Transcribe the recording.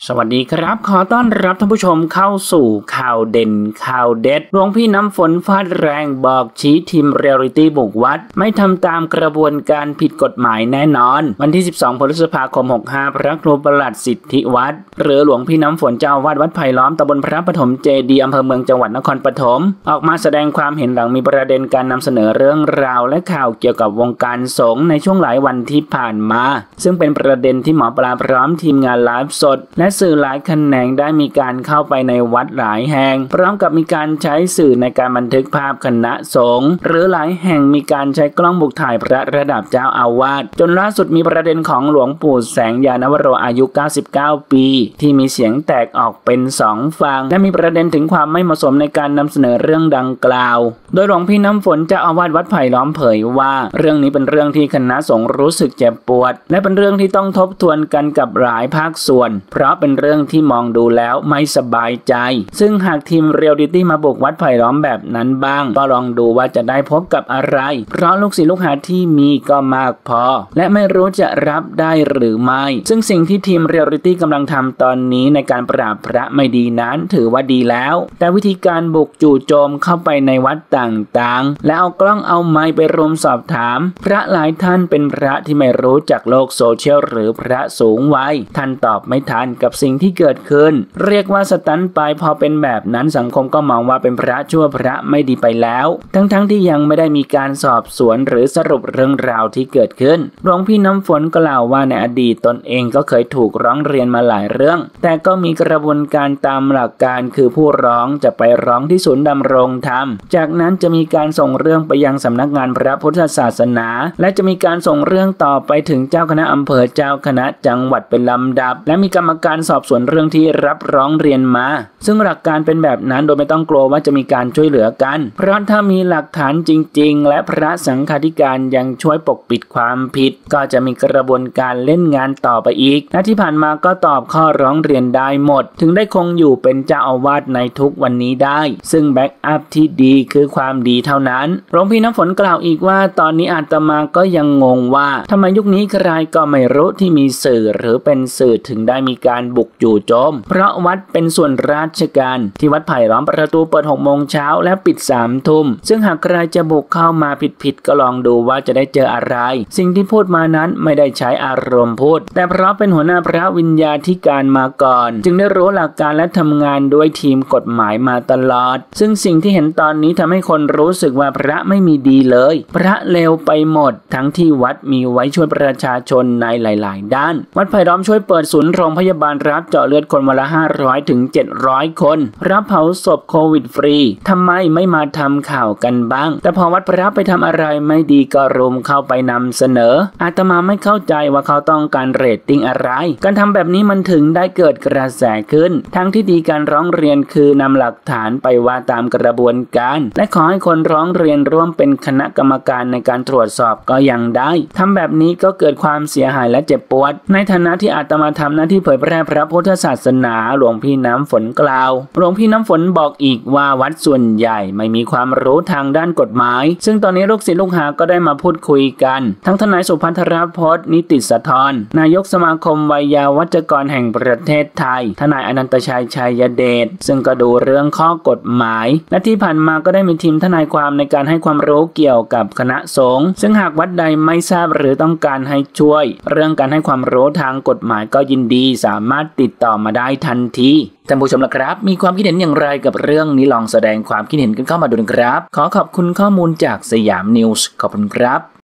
สวัสดีครับขอต้อนรับท่านผู้ชมเข้าสู่ข่าวเด่นข่าวเด็ดหลวงพี่น้ำฝนฟาดแรงบอกชี้ทีมเรียลลิตี้บุกวัดไม่ทำตามกระบวนการผิดกฎหมายแน่นอนวันที่12พฤษภาคม65พระครูประหลัดสิทธิวัฒน์หรือหลวงพี่น้ำฝนเจ้าอาวาสวัดไผ่ล้อมตำบลพระปฐมเจดีย์อำเภอเมืองจังหวัดนครปฐมออกมาแสดงความเห็นหลังมีประเด็นการนำเสนอเรื่องราวและข่าวเกี่ยวกับวงการสงฆ์ในช่วงหลายวันที่ผ่านมาซึ่งเป็นประเด็นที่หมอปลาพร้อมทีมงานไลฟ์สดและสื่อหลายแขนงได้มีการเข้าไปในวัดหลายแห่งพร้อมกับมีการใช้สื่อในการบันทึกภาพคณะสงฆ์หรือหลายแห่งมีการใช้กล้องบุกถ่ายพระระดับเจ้าอาวาสจนล่าสุดมีประเด็นของหลวงปู่แสงยานวโรอายุ99ปีที่มีเสียงแตกออกเป็น2ฝั่งและมีประเด็นถึงความไม่เหมาะสมในการนำเสนอเรื่องดังกล่าวโดยหลวงพี่น้ำฝนเจ้าอาวาสวัดไผ่ล้อมเผยว่าเรื่องนี้เป็นเรื่องที่คณะสงฆ์รู้สึกเจ็บปวดและเป็นเรื่องที่ต้องทบทวนกันกับหลายภาคส่วนเพราะเป็นเรื่องที่มองดูแล้วไม่สบายใจซึ่งหากทีมเรียลลิตี้มาบุกวัดไผ่ล้อมแบบนั้นบ้างก็ลองดูว่าจะได้พบกับอะไรเพราะลูกศิษย์ลูกหาที่มีก็มากพอและไม่รู้จะรับได้หรือไม่ซึ่งสิ่งที่ทีมเรียลลิตี้กำลังทำตอนนี้ในการปราบพระไม่ดีนั้นถือว่าดีแล้วแต่วิธีการบุกจู่โจมเข้าไปในวัดต่างๆและเอากล้องเอาไมค์ไปรุมสอบถามพระหลายท่านเป็นพระที่ไม่รู้จักโลกโซเชียลหรือพระสูงวัยท่านตอบไม่ทันกับสิ่งที่เกิดขึ้นเรียกว่าสตันไปพอเป็นแบบนั้นสังคมก็มองว่าเป็นพระชั่วพระไม่ดีไปแล้วทั้งที่ยังไม่ได้มีการสอบสวนหรือสรุปเรื่องราวที่เกิดขึ้นหลวงพี่น้ำฝนกล่าวว่าในอดีตตนเองก็เคยถูกร้องเรียนมาหลายเรื่องแต่ก็มีกระบวนการตามหลักการคือผู้ร้องจะไปร้องที่ศูนย์ดำรงธรรมจากนั้นจะมีการส่งเรื่องไปยังสำนักงานพระพุทธศาสนาและจะมีการส่งเรื่องต่อไปถึงเจ้าคณะอำเภอเจ้าคณะจังหวัดเป็นลำดับและมีกรรมการสอบสวนเรื่องที่รับร้องเรียนมาซึ่งหลักการเป็นแบบนั้นโดยไม่ต้องกลัวว่าจะมีการช่วยเหลือกันเพราะถ้ามีหลักฐานจริงๆและพระสังฆาธิการยังช่วยปกปิดความผิดก็จะมีกระบวนการเล่นงานต่อไปอีกและที่ผ่านมาก็ตอบข้อร้องเรียนได้หมดถึงได้คงอยู่เป็นเจ้าอาวาสในทุกวันนี้ได้ซึ่งแบ็กอัพที่ดีคือความดีเท่านั้นหลวงพี่น้ำฝนกล่าวอีกว่าตอนนี้อาตมาก็ยังงงว่าทำไมยุคนี้ใครก็ไม่รู้ที่มีสื่อหรือเป็นสื่อถึงได้มีการบุกจู่โจมเพราะวัดเป็นส่วนราชการที่วัดไผ่ล้อมประตูเปิด6 โมงเช้าและปิด3 ทุ่มซึ่งหากใครจะบุกเข้ามาผิดก็ลองดูว่าจะได้เจออะไรสิ่งที่พูดมานั้นไม่ได้ใช้อารมณ์พูดแต่เพราะเป็นหัวหน้าพระวิญญาธิการมาก่อนจึงได้รู้หลักการและทำงานด้วยทีมกฎหมายมาตลอดซึ่งสิ่งที่เห็นตอนนี้ทำให้คนรู้สึกว่าพระไม่มีดีเลยพระเลวไปหมดทั้งที่วัดมีไว้ช่วยประชาชนในหลายๆด้านวัดไผ่ล้อมช่วยเปิดศูนย์โรงพยาบาลรับเจาะเลือดคนวันละ500 ถึง 700 คนรับเผาศพโควิดฟรีทำไมไม่มาทำข่าวกันบ้างแต่พอวัดพระไปทำอะไรไม่ดีก็รุมเข้าไปนำเสนออาตมาไม่เข้าใจว่าเขาต้องการเรตติ้งอะไรการทำแบบนี้มันถึงได้เกิดกระแสขึ้นทั้งที่ดีการร้องเรียนคือนำหลักฐานไปว่าตามกระบวนการและขอให้คนร้องเรียนร่วมเป็นคณะกรรมการในการตรวจสอบก็ยังได้ทำแบบนี้ก็เกิดความเสียหายและเจ็บปวดในฐานะที่อาตมาทำหน้าที่เผยแพร่พระพุทธศาสนาหลวงพี่น้ำฝนกล่าวหลวงพี่น้ำฝนบอกอีกว่าวัดส่วนใหญ่ไม่มีความรู้ทางด้านกฎหมายซึ่งตอนนี้ลูกศิษย์ลูกหาก็ได้มาพูดคุยกันทั้งทนายสุพัทรพจน์นิติสะทรนายกสมาคมไวยาวัจกรแห่งประเทศไทยทนายอนันตชัยชัยเดชซึ่งก็ดูเรื่องข้อกฎหมายและที่ผ่านมาก็ได้มีทีมทนายความในการให้ความรู้เกี่ยวกับคณะสงฆ์ซึ่งหากวัดใดไม่ทราบหรือต้องการให้ช่วยเรื่องการให้ความรู้ทางกฎหมายก็ยินดีสามารถติดต่อมาได้ทันทีท่านผู้ชมล่ะครับมีความคิดเห็นอย่างไรกับเรื่องนี้ลองแสดงความคิดเห็นกันเข้ามาดูนะครับขอขอบคุณข้อมูลจากสยามนิวส์ขอบคุณครับ